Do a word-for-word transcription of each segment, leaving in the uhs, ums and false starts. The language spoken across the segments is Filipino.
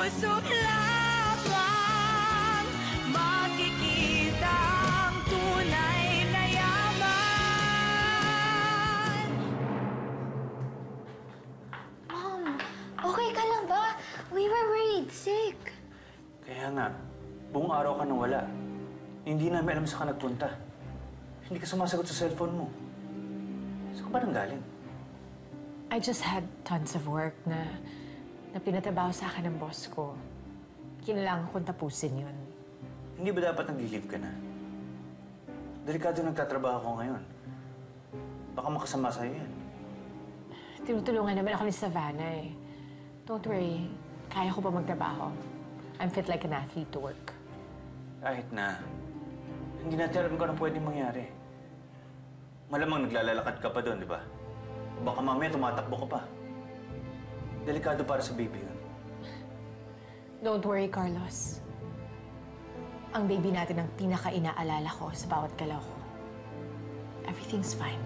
puso lamang makikita ang tunay na yaman. Mom, okay ka lang ba? We were worried sick. Kaya nga, buong araw ka nang wala. Hindi namin alam saan ka nagpunta. Hindi ka sumasagot sa cellphone mo. Saan ka ba nanggaling? I just had tons of work na, na pinatrabaho sa akin ng boss ko. Kinailangan kong tapusin yun. Hindi ba dapat nag-leave ka na? Delikado nagtatrabaho ko ngayon. Baka makasama sa'yo yan. Tinutulungan naman ako ni Savannah eh. Don't worry, kaya ko pa magtrabaho. I'm fit like an athlete to work. Kahit na, hindi natin alam kung ano pwedeng mangyari. Malamang naglalalakad ka pa doon, di ba? Baka mamaya tumatakbo ka pa. Delikado para sa baby yun. Don't worry, Carlos. Ang baby natin ang pinaka-inaalala ko sa bawat galaw ko. Everything's fine.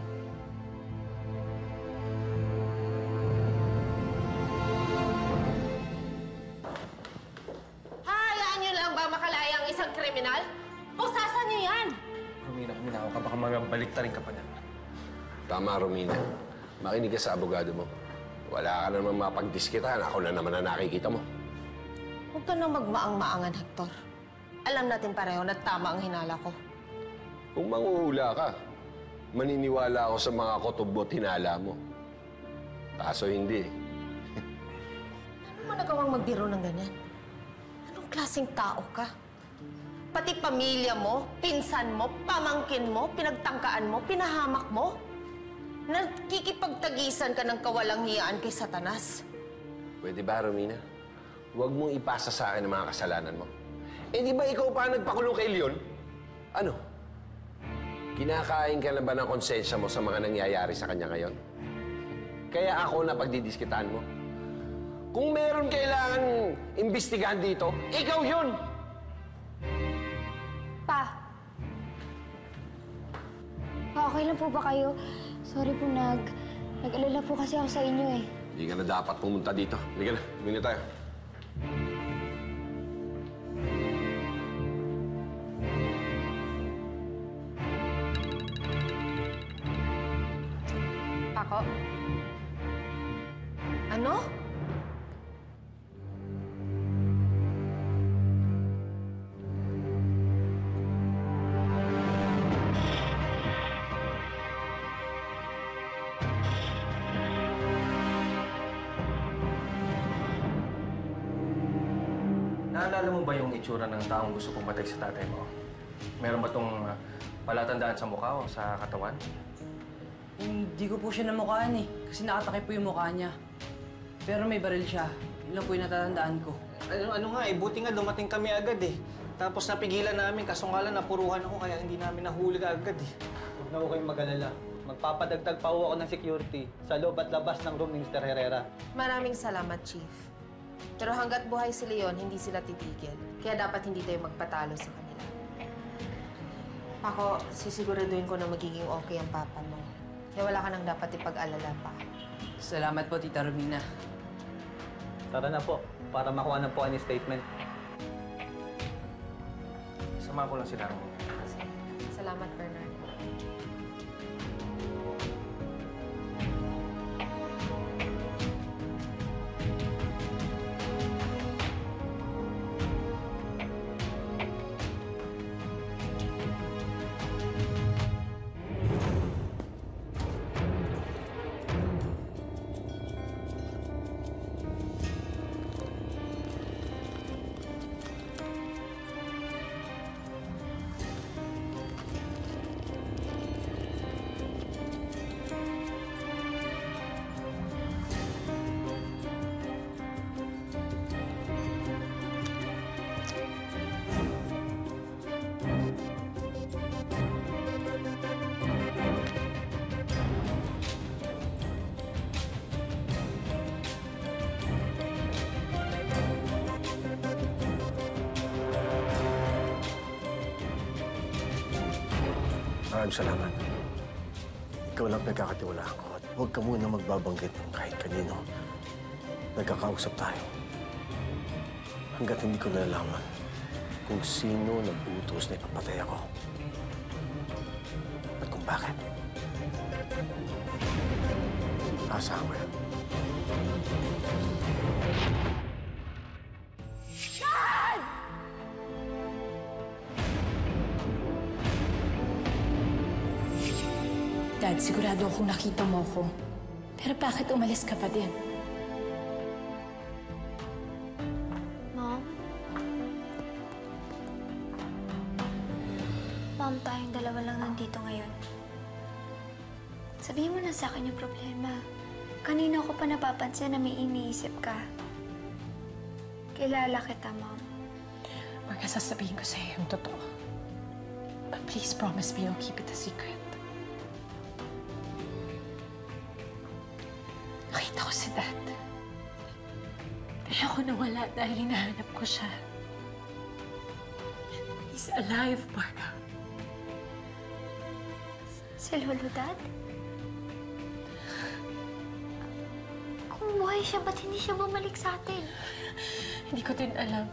Hayaan niyo lang ba makalaya ang isang kriminal? Pusasan niyo yan! Romina, kuminaw ka. Baka magabalik ta rin ka pa na. Tama, Romina. Makinig ka sa abogado mo. Wala ka naman mapagdiskitahan. Ako na naman na nakikita mo. Huwag ka nang magmaang-maangan, Hector. Alam natin pareho na tama ang hinala ko. Kung manghuhula ka, maniniwala ako sa mga kotobot hinala mo. Kaso hindi. Ano mo nagawang magbiro ng ganyan? Anong klaseng tao ka? Pati pamilya mo, pinsan mo, pamangkin mo, pinagtangkaan mo, pinahamak mo? Nakikipagtagisan ka ng kawalang hiyaan kay Satanas. Pwede ba, Romina? Huwag mong ipasa sa akin ang mga kasalanan mo. Eh, di ba ikaw pa nagpakulong kay Leon? Ano? Kinakain ka na ba ng konsensya mo sa mga nangyayari sa kanya ngayon? Kaya ako na pagdidiskitaan mo. Kung meron kailangan imbestigahan dito, ikaw yun! Pa. Pa, okay lang po ba kayo? Sorry po, nag... Nag-alala po kasi ako sa inyo eh. Hindi ka na dapat pumunta dito. Halika na, muna tayo. Paco? Ano? Naalala mo ba yung itsura ng taong gusto pumatay sa tatay mo? Meron ba itong uh, palatandaan sa mukha o sa katawan? Hindi ko po siya namukhaan eh. Kasi nakatakip po yung mukha niya. Pero may baril siya. Yun lang po yung natatandaan ko. Ano, ano nga eh, buti nga dumating kami agad eh. Tapos napigilan namin, kaso nga lang napuruhan ako kaya hindi namin nahuli agad eh. Huwag na ho kayong mag-alala. Magpapadagdag pa ho ako ng security sa loob at labas ng room ni Mister Herrera. Maraming salamat, Chief. Pero hanggat buhay si Leon, hindi sila titigil. Kaya dapat hindi tayo magpatalo sa kanila. Ako, sisiguraduhin ko na magiging okay ang papa mo. Kaya wala ka nang dapat ipag-alala pa. Salamat po, Tita Romina. Tara na po, para makuha na po ang statement. Sama ko lang sila, Romina. Salamat, Bernard. Maraming salamat. Ikaw lang pinagkakatiwalaan ko at huwag ka muna magbabanggit ng kahit kanino. Nagkakausap tayo. Hanggat hindi ko nalalaman kung sino nag-utos na ipapatay ako. At kung bakit. Asahan ko yan. Dad, sigurado akong nakita mo ko. Pero bakit umalis ka pa din? Mom? Mom, tayong dalawa lang nandito ngayon. Sabihin mo na sa akin yung problema. Kanina ko pa napapansin na may iniisip ka. Kilala kita, Mom. Marga, sasabihin ko sa'yo yung totoo. But please promise me you'll keep it a secret. Nakita ko si Dad. Kaya ako nawala dahil hinahanap ko siya. He's alive, Marga. Si Lolo Dad? Kung buhay siya, ba't hindi siya bumalik sa atin? Hindi ko din alam.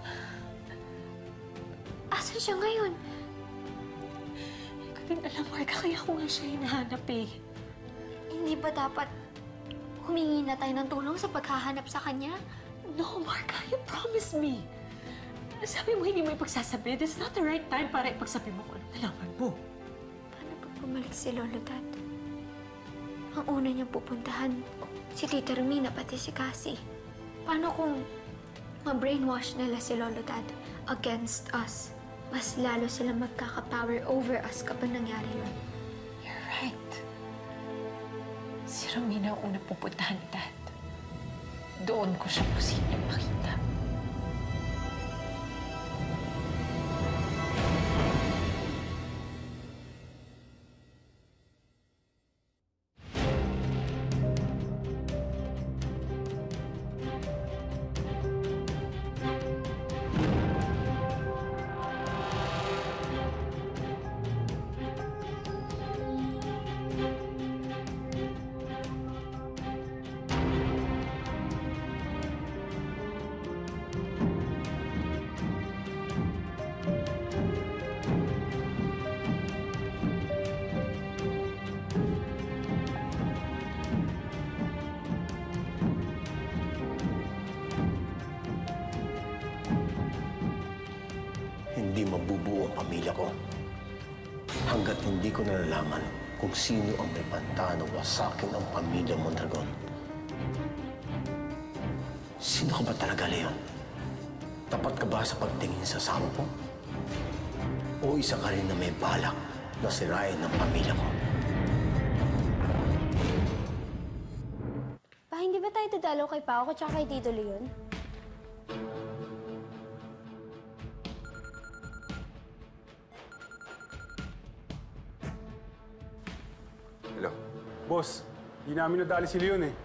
Asan siya ngayon? Hindi ko din alam, Marga. Kaya ko nga siya hinahanap eh. Hindi ba dapat humingi na tayo ng tulong sa paghahanap sa kanya? No, Marga. You promised me. Sabi mo hindi mo ipagsasabi. This is not the right time para ipagsabi mo kung anong nalaman mo. Paano pag bumalik si Lolo Dad? Ang una niyang pupuntahan, si Tita Romina pati si Cassie. Paano kung ma-brainwash nila si Lolo Dad against us? Mas lalo sila magkaka-power over us kapag nangyari yun. You're right. Si Romina ang unang pupuntahan ni Dad. Doon ko siya posibleng makita. Hindi mabubuo ang pamilya ko hanggat hindi ko nalalaman kung sino ang may banta na wasakin ang pamilya Mondragon. Sino ka ba talaga, Leon? Tapat ka ba sa pagtingin sa asawa ko? O isa ka rin na may balak na sirain ang pamilya ko? Pa, hindi ba tayo dadalaw kay Pao at kay Tito Leon? Hello? Boss, di namin nadali si Leon eh.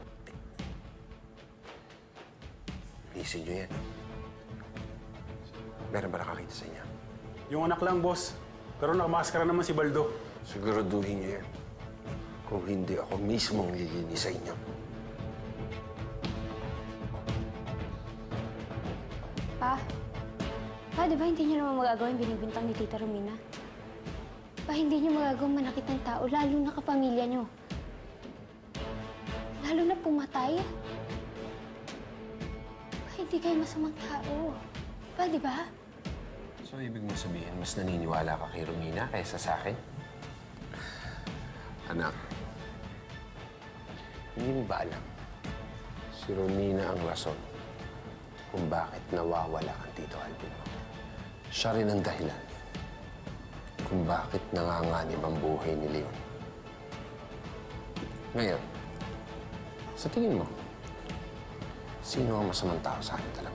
Listen nyo yan. Meron ba nakakita sa inyo? Yung anak lang, boss. Pero nakamaskara naman si Baldo. Siguraduhin nyo yan. Kung hindi, ako mismo ang lilinis sa inyo. Pa? Pa, di ba hindi niyo naman magagawa yung binibintang ni Tita Romina? Pa, hindi niyo magagawang manakit ng tao, lalo na kapamilya niyo. Lalo na pumatay. Pa, hindi kayo masamang tao. Pa, di ba? So, ibig mo sabihin, mas naniniwala ka kay Romina kaysa sa akin? Anak, hindi mo ba alam? Si Romina ang rason kung bakit nawawala ang Tito Alvin mo. Siya rin ang dahilan kung bakit nanganganib ang buhay ni Leon. Ngayon, sa tingin mo, sino ang masamang tao sa ating dalawa?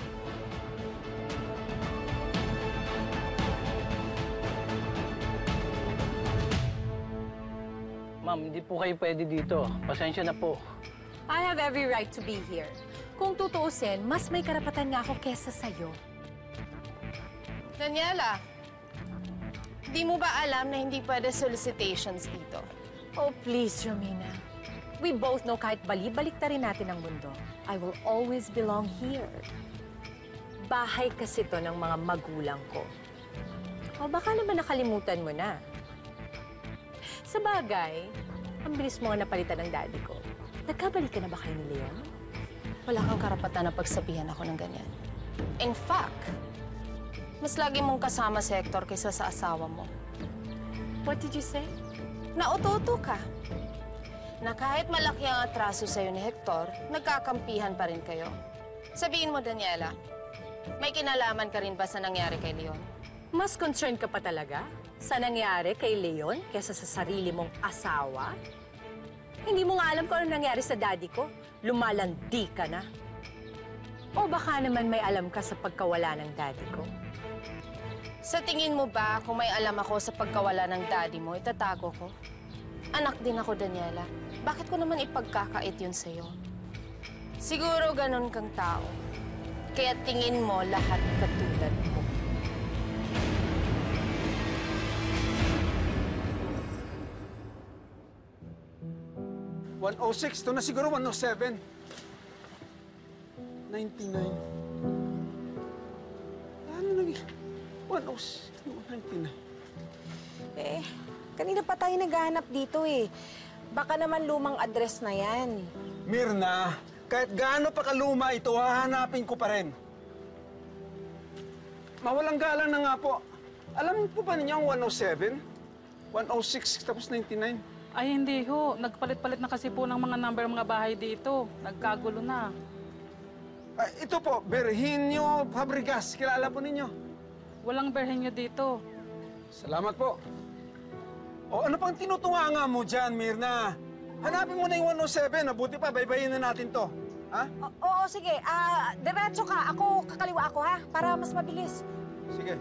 Ma'am, hindi po kayo pwede dito. Pasensya na po. I have every right to be here. Kung tutuusin, mas may karapatan nga ako kesa sa'yo. Daniela, di mo ba alam na hindi pwede solicitations dito? Oh, please, Romina. We both know kahit bali-balik ta rin natin ang mundo, I will always belong here. bahay kasi to ng mga magulang ko. O baka naman nakalimutan mo na. Sa bagay, ang bilis mo nga napalitan ng daddy ko. Nagkabalik ka na ba kayo ni Leon? Wala kang karapatan na pagsabihan ako ng ganyan. In fact, mas lagi mong kasama si Hector kaysa sa asawa mo. What did you say? Nauto-uto ka. Na kahit malaki ang atraso sa'yo ni Hector, nagkakampihan pa rin kayo. Sabihin mo, Daniela, may kinalaman ka rin ba sa nangyari kay Leon? Mas concerned ka pa talaga sa nangyari kay Leon kaysa sa sarili mong asawa? Hindi mo nga alam kung ano nangyari sa daddy ko. Lumalandi ka na. O baka naman may alam ka sa pagkawala ng daddy ko? Sa tingin mo ba kung may alam ako sa pagkawala ng daddy mo, itatago ko? Anak din ako, Daniela. Bakit ko naman ipagkakait yun sa'yo? Siguro ganun kang tao. Kaya tingin mo lahat katulad mo. one oh six, ito na siguro one oh seven. ninety-nine. Ano naging? one oh six, ninety-nine. Eh, kanina pa tayo naghahanap dito eh. Baka naman lumang address na yan. Mirna, kahit gaano pa kaluma ito, hahanapin ko pa rin. Mawalang galang na nga po. Alam po ba ninyo ang one oh seven? one oh six tapos ninety-nine? Ay, hindi ho. Nagpalit-palit na kasi po ng mga number mga bahay dito. Nagkagulo na. Ah, ito po, Virginio Fabregas. Kilala po ninyo? Walang Virginio dito. Salamat po. O ano pang tinutunganga mo dyan, Mirna? Hanapin mo na yung one oh seven. Mabuti pa, baybayin na natin to. Ha? O- oo, sige. Ah, diretso ka. Ako, kakaliwa ako ha. Para mas mabilis. Sige.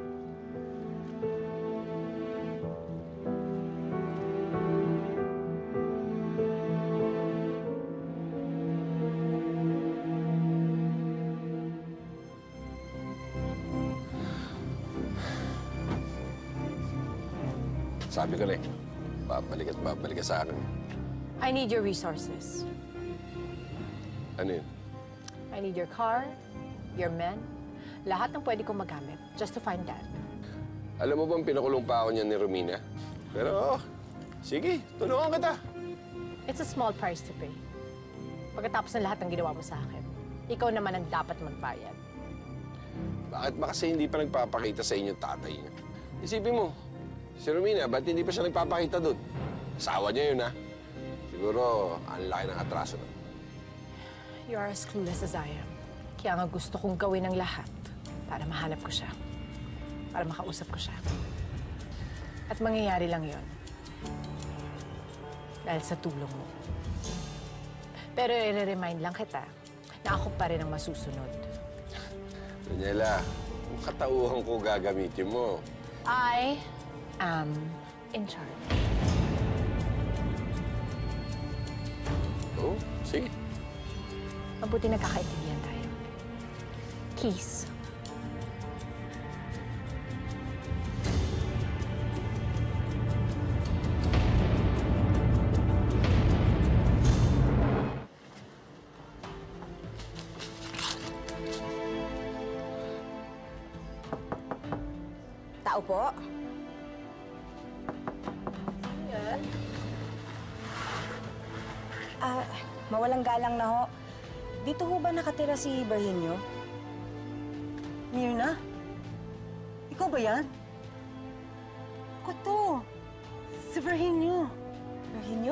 Sabi ko na eh, babalik at babalik ka sa akin. I need your resources. Ano yun? I need your car, your men, lahat ng pwede kong magamit just to find Dad. Alam mo bang pinakulong pa ako niyan ni Romina? Pero, oh, sige, tulungan kita. It's a small price to pay. Pagkatapos ng lahat ng ginawa mo sa akin, ikaw naman ang dapat magbayad. Bakit ba kasi hindi pa nagpapakita sa inyo tatay niya? Isipin mo, si Romina, ba't hindi pa siya nagpapakita doon? Asawa niya yun, ha? Siguro, ang laki ng atraso na. You are as clueless as I am. Kaya nga gusto kong gawin ang lahat para mahanap ko siya. Para makausap ko siya. At mangyayari lang yon dahil sa tulong mo. Pero i-remind lang kita na ako pa rin ang masusunod. Daniela, kung katauhan ko gagamitin mo. I am in charge. Oo, sige. Mabuti nagkakaintindihan tayo. Keys. Tao po. Yan. Ah, mawalang galang na ho. Dito ho ba nakatira si Virginio? Mirna? Ikaw ba yan? Ako to. Si Virginio. Virginio?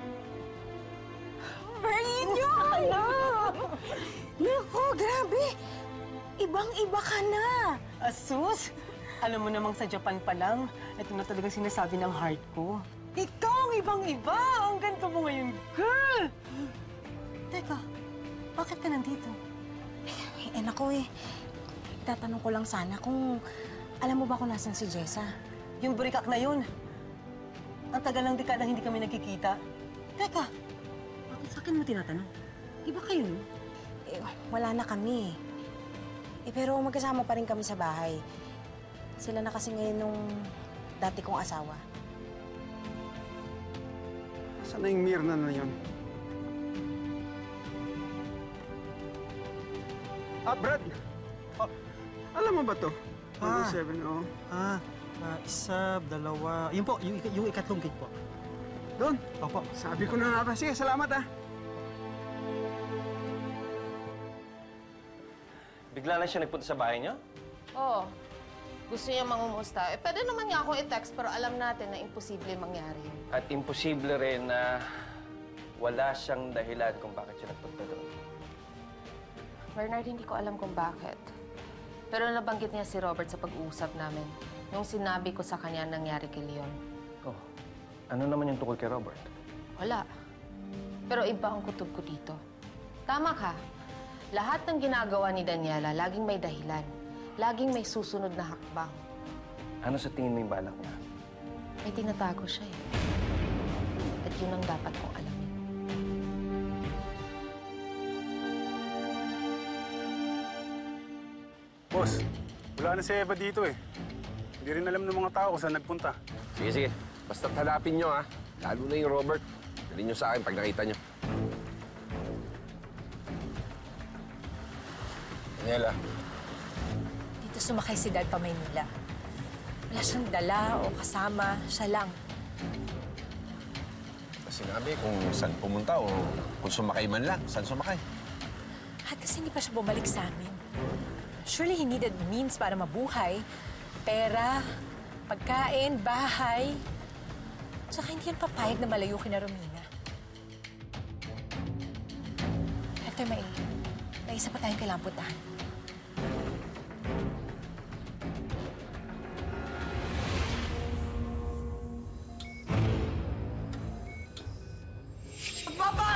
Virginio! Ano? Naku, grabe! Ibang-iba ka na! Asus! Alam mo namang sa Japan pa lang, ito na talaga sinasabi ng heart ko. Ikaw ang ibang-iba! Ang ganda mo ngayon, girl! Teka, bakit ka nandito? Eh, eh naku eh. Tatanong ko lang sana kung alam mo ba kung nasan si Jessa? Yung burikak na yun. Ang tagal ng dekada hindi kami nagkikita. Teka, Bakit sa akin mo tinatanong? Di ba kayo nun? eh, wala na kami. Eh, pero magkasama pa rin kami sa bahay. Sila na kasi ngayon nung dati kong asawa. Saan na yung Mirna na yun? Ah, Brad! Alam mo ba to? Ah. one oh seven, oh. Ah, ah, isa, dalawa. Yun po, yung, ik- yung ikatlong gate po. Doon? Opo. Sabi ko na nga ba. Sige, salamat ah. Bigla lang siya nagpunta sa bahay niyo? Oo. Gusto niya mangumusta. Eh, pwede naman niya akong i-text, pero alam natin na imposible mangyari yun. At imposible rin na wala siyang dahilan kung bakit siya nagpunta doon. Bernard, hindi ko alam kung bakit. Pero nabanggit niya si Robert sa pag-uusap namin. Nung sinabi ko sa kanya ang nangyari kay Leon. Oh, ano naman yung tungkol kay Robert? Wala. Pero iba ang kutob ko dito. Tama ka. Lahat ng ginagawa ni Daniela, laging may dahilan. Laging may susunod na hakbang. Ano sa tingin mo yung balak niya? May tinatago siya eh. At yun ang dapat kong alamin. Boss, wala na si Eva dito eh. Hindi rin alam ng mga tao kung saan nagpunta. Sige, sige. Basta't hanapin nyo, ha? Lalo na yung Robert. Dalhin nyo sa akin pag nakita nyo. Daniela. Dito sumakay si Dad pa Maynila. Wala siyang dala o kasama. Siya lang. Sinabi kung saan pumunta o kung sumakay man lang. Saan sumakay? At kasi hindi pa siya bumalik sa amin. Surely he needed means para mabuhay. Pera, pagkain, bahay. Tsaka hindi yan papayag na malayo kina Romina. Hector, may, may isa pa tayong kailangang puntahan. Papa!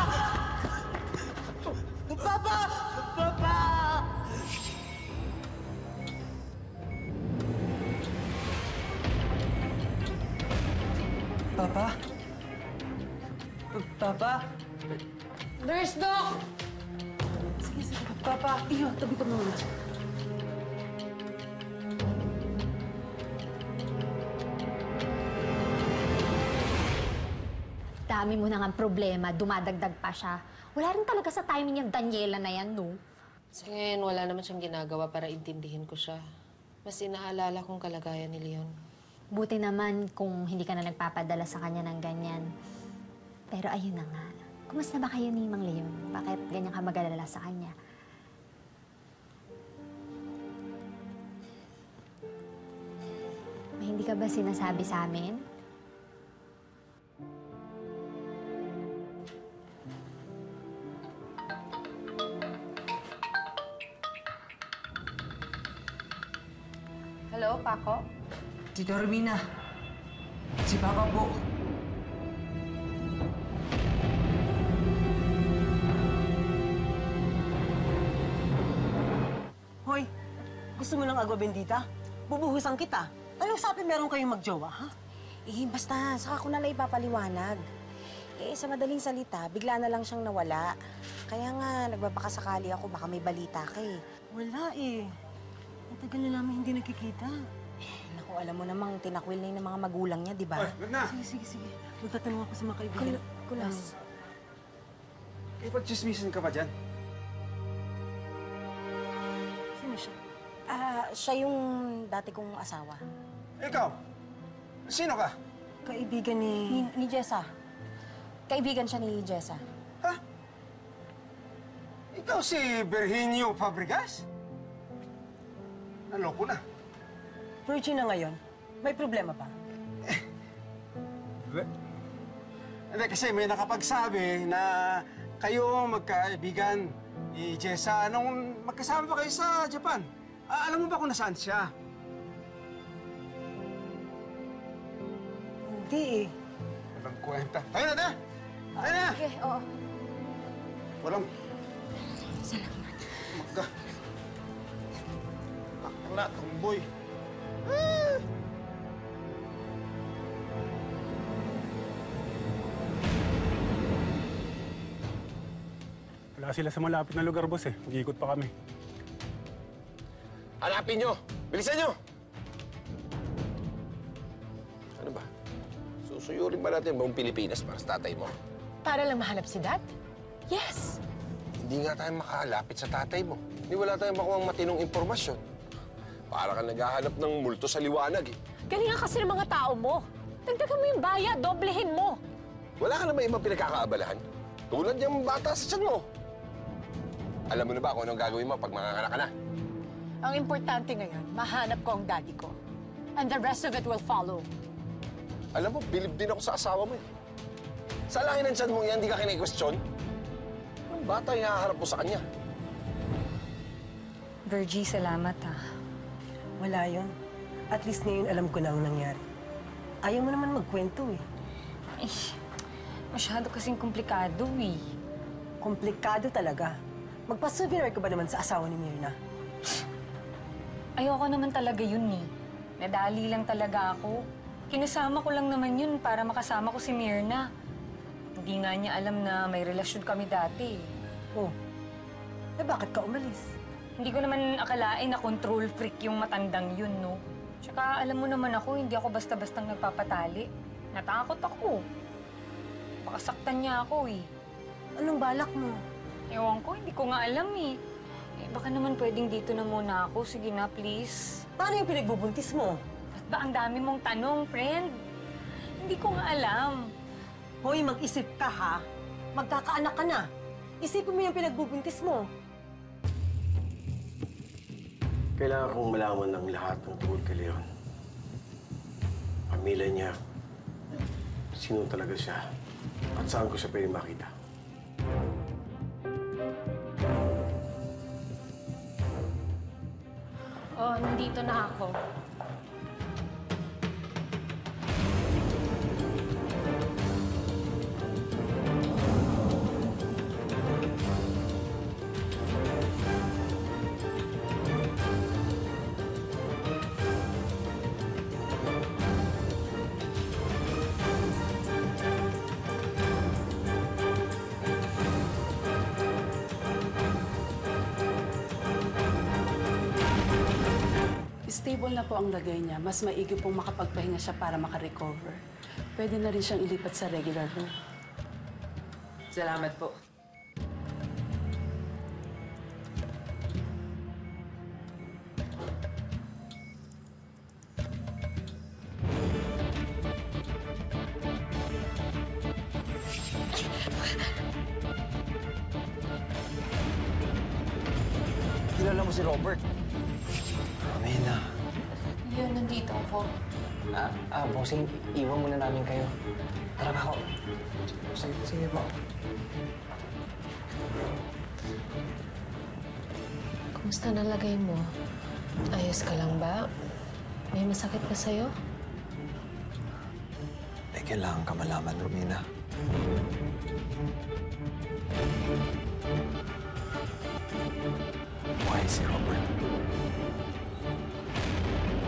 Papa! Papa! Papa? Papa? Nurse, Doc! Sige, sige. Papa, iyo, tabi ka muna. Dami mo na nga problema, dumadagdag pa siya. Wala rin talaga sa timing yung Daniela na yan, no? Sa ngayon, wala naman siyang ginagawa para intindihin ko siya. Mas inaalala kong kalagayan ni Leon. Buti naman kung hindi ka na nagpapadala sa kanya ng ganyan. Pero ayun na nga. Kumusta ba kayo ni Mang Leon? Bakit ganyan ka mag-alala sa kanya? May hindi ka ba sinasabi sa amin? Hello, Paco? Tita Romina. Si Papa po. Hoy, gusto mo ng agwa bendita? Bubuhusan kita. Anong sabi meron kayong magjowa, ha? Eh, basta, saka ko na lang ipapaliwanag. Eh, sa madaling salita, bigla na lang siyang nawala. Kaya nga, nagbabakasakali ako, baka may balita ka eh. Wala eh. Ang tagal na namin hindi nakikita. Naku, alam mo namang tinakwil na yun ng mga magulang niya, di ba? Ay, wag na! Sige, sige, sige. Magtatanong ako sa mga kaibigan. Kul- kulas. Eh, pag-chismisan ka pa dyan? Sino siya? Ah, siya yung dati kong asawa. Ikaw? Sino ka? Kaibigan ni... Ni, ni Jessa. Kaibigan siya ni Jessa. Ikaw si Virginio Fabregas? Naloko na. Virgin na ngayon. May problema ba? Hindi, kasi may nakapagsabi na kayo magkaibigan ni Jessa nung magkasama pa kayo sa Japan. Ah, alam mo ba kung nasaan siya? Hindi eh. Walang kwenta. Tayo na, tayo! Tayo na! Sige, oo. Walang... Salamat. Magka... Akla, tumboy. Ah! Wala sila sa malapit na lugar, boss eh. Mag-iikot pa kami. Hanapin nyo! Bilisan nyo! Ano ba? Susuyurin ba natin buong Pilipinas para sa tatay mo? Para lang mahanap si Dad? Yes! Hindi nga tayo makalapit sa tatay mo. Hindi wala tayong makuhang matinong impormasyon. Para ka naghahanap ng multo sa liwanag eh. Galingan kasi ng mga tao mo. Dagdagan mo yung bayad, doblehin mo. Wala ka naman ibang pinagkakaabalahan. Tulad yung bata sa tiyan mo. Alam mo na ba kung anong gagawin mo pag manganganak ka na? Ang importante ngayon, mahanap ko ang daddy ko. And the rest of it will follow. Alam mo, bilib din ako sa asawa mo eh. Sa lahi ng tiyan mo yan, di ka kini-question? Ang bata yung haharap mo sa kanya. Virgie, salamat ah. Wala yun. At least ngayon alam ko na ang nangyari. Ayaw mo naman magkwento eh. Eh, masyado kasing komplikado eh. Komplikado talaga. Magpa-souvenir ka ba naman sa asawa ni Mirna? Ayoko naman talaga yun eh. Nadali lang talaga ako. Kinasama ko lang naman yun para makasama ko si Mirna. Hindi nga niya alam na may relasyon kami dati. Oh, eh bakit ka umalis? Hindi ko naman akalain na control freak yung matandang yun, no? Tsaka alam mo naman ako, hindi ako basta-bastang nagpapatali. Natakot ako. Pakasaktan niya ako eh. Anong balak mo? Ewan ko, hindi ko nga alam eh. Eh, baka naman pwedeng dito na muna ako. Sige na, please. Paano yung pinagbubuntis mo? Ba't ba ang dami mong tanong, friend? Hindi ko nga alam. Hoy, mag-isip ka ha. Magkakaanak ka na. Isipin mo yung pinagbubuntis mo. Kailangan kong malaman ng lahat ng tungkol kay Leon. Pamilya niya, sino talaga siya, at saan ko siya pwede makita. Oh, nandito na ako. Stable na po ang lagay niya. Mas maigi pong makapagpahinga siya para makarecover. Pwede na rin siyang ilipat sa regular room. Salamat po. Kilala mo si Robert? Amena. Yun, nandito ako. Ah, ah, bossing, iwan muna namin kayo. Tara ba ako? Sige, sige po. Kumusta na lagay mo? Ayos ka lang ba? May masakit pa sa'yo? May kailangan ka malaman, Romina. Buhay si Robert.